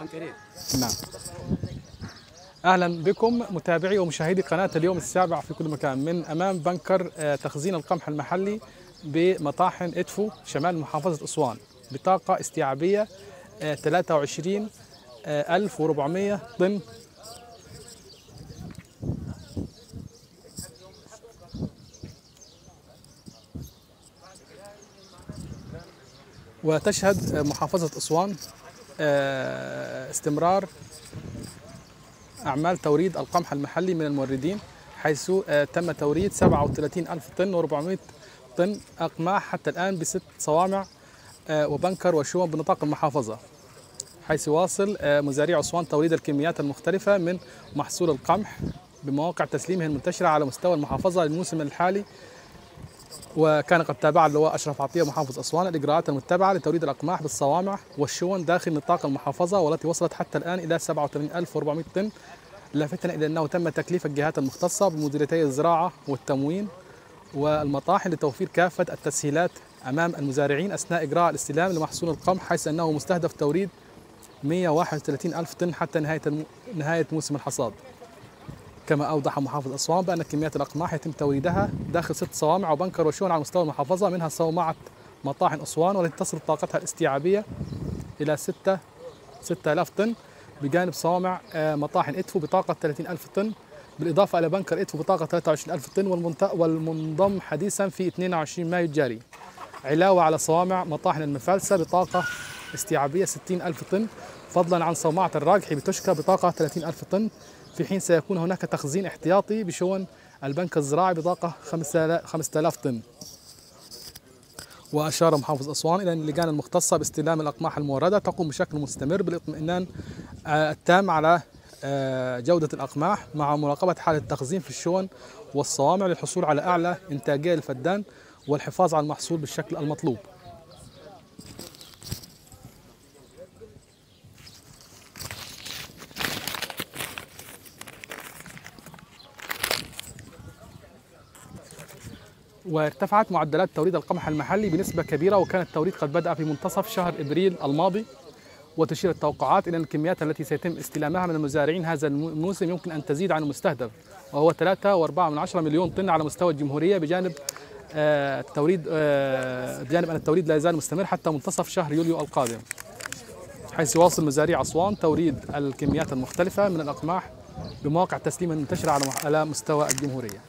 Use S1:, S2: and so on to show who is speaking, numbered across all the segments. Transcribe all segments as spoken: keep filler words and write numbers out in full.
S1: نعم. أهلا بكم متابعي ومشاهدي قناة اليوم السابع في كل مكان من أمام بنكر تخزين القمح المحلي بمطاحن إدفو شمال محافظة أسوان بطاقة استيعابية ثلاثة وعشرين ألف وأربعمائة طن. وتشهد محافظة أسوان استمرار أعمال توريد القمح المحلي من الموردين، حيث تم توريد سبعة وثلاثين ألف طن وأربعمائة طن أقماح حتى الآن بست صوامع وبنكر وشوم بنطاق المحافظة، حيث يواصل مزارعي أسوان توريد الكميات المختلفة من محصول القمح بمواقع تسليمه المنتشرة على مستوى المحافظة للموسم الحالي. وكان قد تابع اللواء أشرف عطية محافظ أسوان الإجراءات المتبعة لتوريد الأقماح بالصوامع والشون داخل نطاق المحافظة، والتي وصلت حتى الآن إلى سبعة وثمانين ألف وأربعمائة طن، لافتا إلى أنه تم تكليف الجهات المختصة بمديريتي الزراعة والتموين والمطاحن لتوفير كافة التسهيلات أمام المزارعين أثناء إجراء الاستلام لمحصول القمح، حيث أنه مستهدف توريد مئة وواحد وثلاثين ألف طن حتى نهاية الم... نهاية موسم الحصاد. كما أوضح محافظ أسوان بأن كميات الأقماح يتم توريدها داخل ست صوامع وبنكر وشون على مستوى المحافظة، منها صومعة مطاحن أسوان والتي تصل طاقتها الاستيعابية إلى ستة ستة آلاف طن، بجانب صوامع مطاحن إدفو بطاقة ثلاثين ألف طن، بالإضافة إلى بنكر إدفو بطاقة ثلاثة وعشرين ألف طن والمنضم حديثا في اثنين وعشرين مايو الجاري، علاوة على صوامع مطاحن المفالسة بطاقة استيعابية ستين ألف طن، فضلا عن صومعة الراجحي بتشكى بطاقة ثلاثين ألف طن، في حين سيكون هناك تخزين احتياطي بشون البنك الزراعي بطاقة خمسة آلاف طن. وأشار محافظ أسوان إلى أن اللجان المختصة باستلام الأقماح الموردة تقوم بشكل مستمر بالاطمئنان التام على جودة الأقماح مع مراقبة حالة التخزين في الشون والصوامع للحصول على أعلى إنتاجية للفدان والحفاظ على المحصول بالشكل المطلوب. وارتفعت معدلات توريد القمح المحلي بنسبة كبيرة، وكان التوريد قد بدأ في منتصف شهر إبريل الماضي، وتشير التوقعات إلى أن الكميات التي سيتم استلامها من المزارعين هذا الموسم يمكن أن تزيد عن المستهدف، وهو ثلاثة وأربعة من عشرة مليون طن على مستوى الجمهورية، بجانب آه التوريد آه بجانب أن التوريد لا يزال مستمر حتى منتصف شهر يوليو القادم، حيث يواصل مزارعي أسوان توريد الكميات المختلفة من الأقماح بمواقع تسليم منتشرة على مستوى الجمهورية.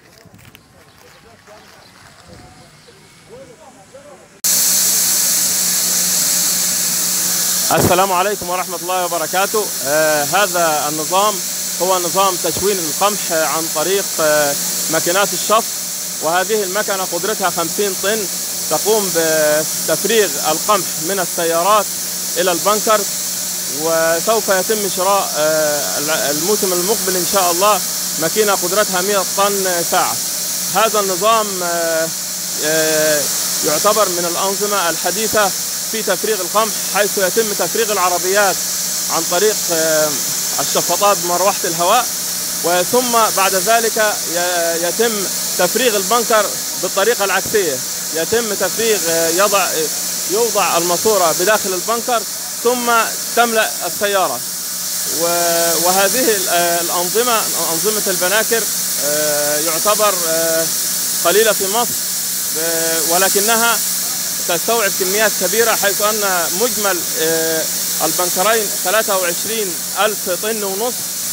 S2: السلام عليكم ورحمة الله وبركاته. آه هذا النظام هو نظام تشوين القمح عن طريق آه ماكينات الشف، وهذه المكنة قدرتها خمسين طن تقوم بتفريغ القمح من السيارات إلى البنكر، وسوف يتم شراء آه الموسم المقبل إن شاء الله ماكينة قدرتها مئة طن ساعة. هذا النظام آه آه يعتبر من الأنظمة الحديثة في تفريغ القمح، حيث يتم تفريغ العربيات عن طريق الشفاطات بمروحة الهواء، وثم بعد ذلك يتم تفريغ البنكر بالطريقة العكسية، يتم تفريغ يضع يوضع الماسورة بداخل البنكر ثم تملأ السيارة. وهذه الأنظمة أنظمة البناكر يعتبر قليلة في مصر، ولكنها تستوعب كميات كبيرة، حيث أن مجمل البنكرين ثلاثة وعشرين ألف طن ونصف،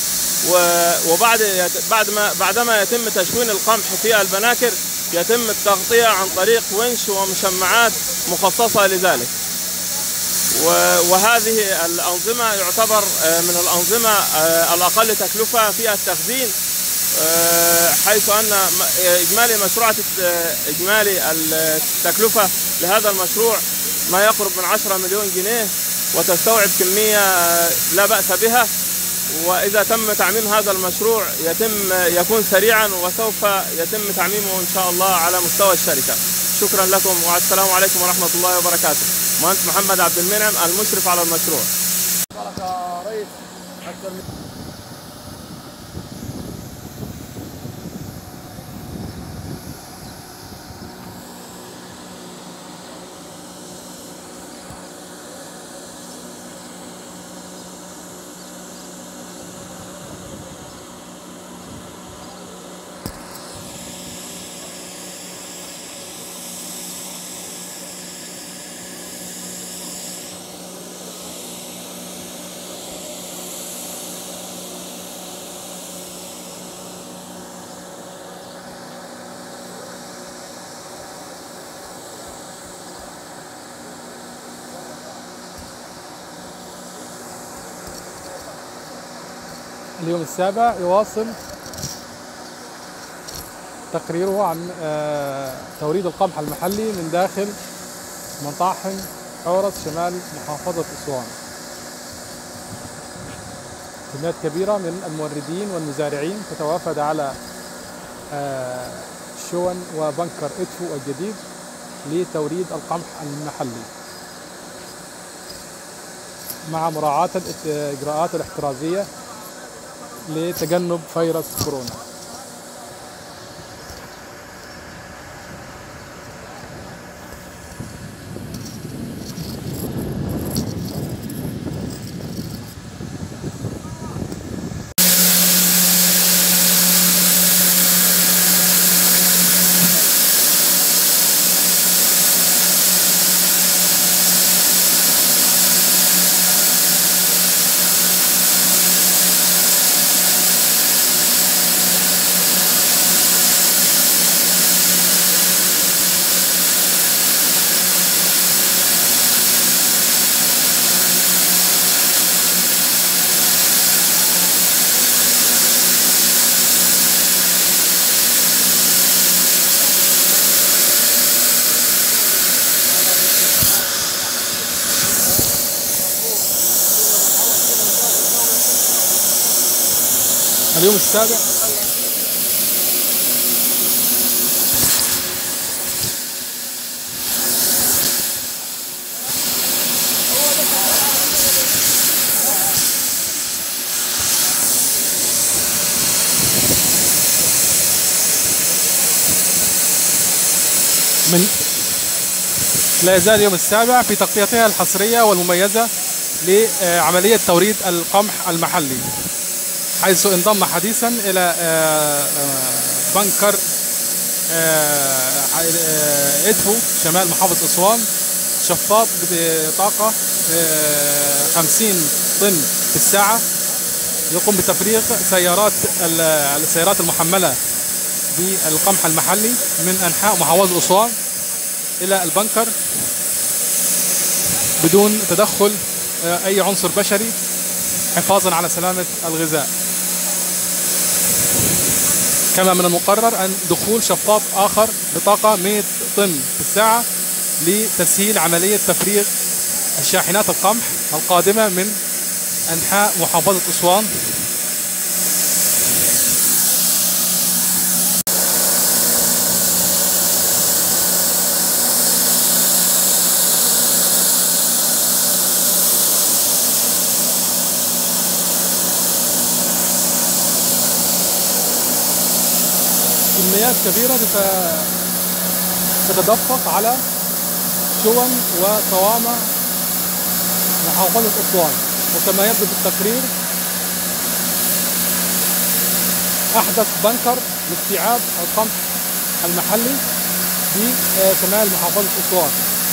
S2: وبعد بعد ما بعدما يتم تشوين القمح في البناكر يتم التغطية عن طريق ونش ومشمعات مخصصة لذلك. وهذه الأنظمة يعتبر من الأنظمة الأقل تكلفة في التخزين، حيث أن إجمالي مشروع إجمالي التكلفة لهذا المشروع ما يقرب من عشرة مليون جنيه، وتستوعب كمية لا بأس بها. وإذا تم تعميم هذا المشروع يتم يكون سريعا، وسوف يتم تعميمه إن شاء الله على مستوى الشركة. شكرا لكم، والسلام عليكم ورحمة الله وبركاته. مهندس محمد عبد المنعم المشرف على المشروع.
S1: اليوم السابع يواصل تقريره عن توريد القمح المحلي من داخل مطاحن حورس شمال محافظة أسوان. كميات كبيرة من الموردين والمزارعين تتوافد على شون وبنكر إدفو الجديد لتوريد القمح المحلي مع مراعاة الإجراءات الاحترازية لتجنب فيروس كورونا. اليوم السابع من لا يزال اليوم السابع في تغطيتها الحصرية والمميزة لعملية توريد القمح المحلي، حيث انضم حديثا إلى بنكر إدفو شمال محافظة أسوان شفاط بطاقة خمسين طن في الساعة يقوم بتفريغ سيارات السيارات المحملة بالقمح المحلي من أنحاء محافظة أسوان إلى البنكر بدون تدخل أي عنصر بشري حفاظا على سلامة الغذاء. كما من المقرر أن دخول شفاط آخر بطاقة مئة طن في الساعة لتسهيل عملية تفريغ الشاحنات القمح القادمة من أنحاء محافظة أسوان. كميات كبيرة تتدفق على شون وصوامع محافظة أسوان. وكما يبدو في التقرير أحدث بنكر لاستيعاب القمح المحلي بشمال محافظة أسوان.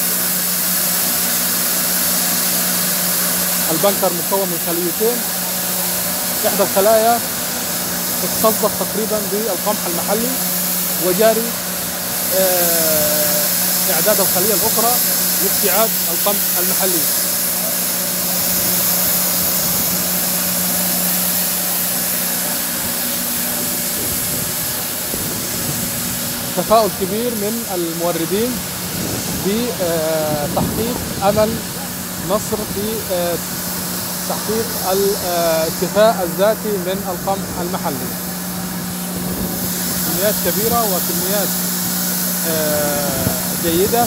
S1: البنكر مكون من خليتين، إحدى الخلايا تتصدق تقريبا بالقمح المحلي وجاري إعداد الخلية الأخرى لاستيعاب القمح المحلي. تفاؤل كبير من الموردين بتحقيق أمل مصر في تحقيق الاكتفاء الذاتي من القمح المحلي. كميات كبيرة وكميات جيدة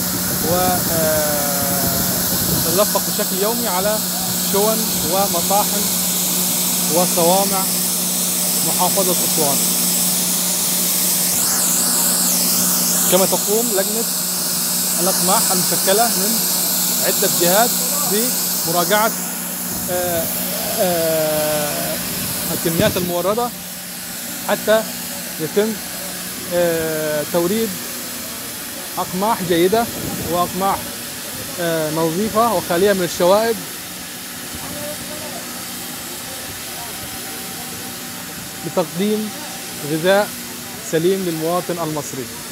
S1: وتتدفق بشكل يومي على شون ومطاحن وصوامع محافظة أسوان. كما تقوم لجنة الأقماح المشكلة من عدة جهات بمراجعة آآ آآ الكميات الموردة حتى يتم توريد أقماح جيدة وأقماح نظيفة وخالية من الشوائب لتقديم غذاء سليم للمواطن المصري.